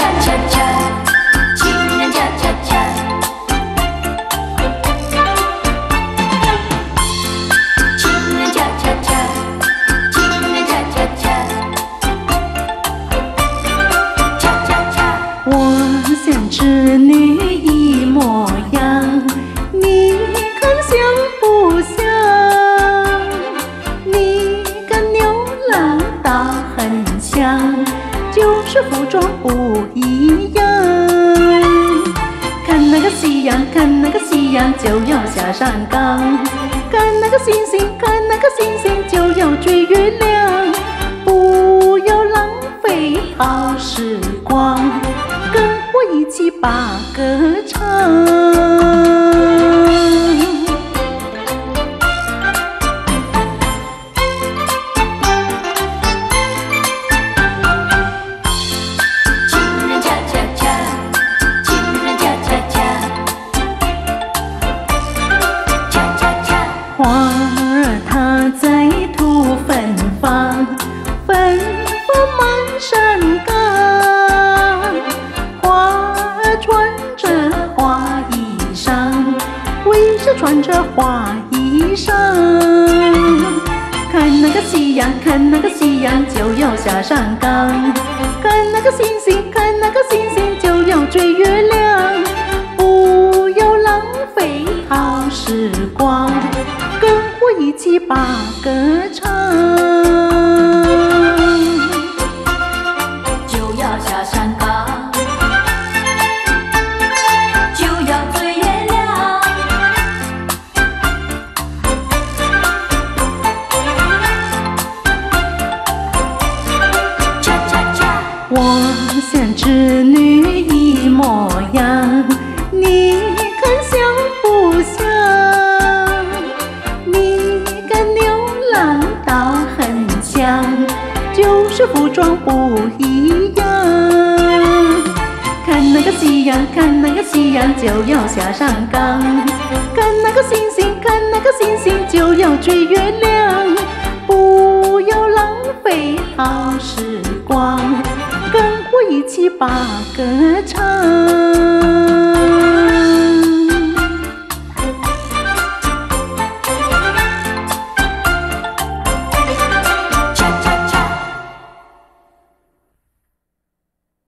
恰恰，情人恰恰恰，情人恰恰恰，情人恰恰恰，恰恰恰。 我像织女一模样，你看像不像？你跟牛郎倒很像，就是服装不一样。看那个夕阳，看那个夕阳，就要下山岗。看那个星星，看那个星星，就要追月亮。不要浪费好时光，跟我一起把歌唱。花儿它在吐芬芳，芬芳满山岗。花儿穿着花衣裳，为啥穿着花衣裳？看那个夕阳，看那个夕阳，就要下山岗。看那个星星，看那个星星，就要追月亮。不要浪费好时光，跟我一起把歌唱。 就要下山岗，就要追月亮。恰恰恰， 我像织女一模样，你看像不像？你跟牛郎倒很像，就是服装不一样。看那个夕阳，看那个夕阳，就要下山岗。看那个星星，看那个星星，就要追月亮。不要浪费好时光，跟我一起把歌唱。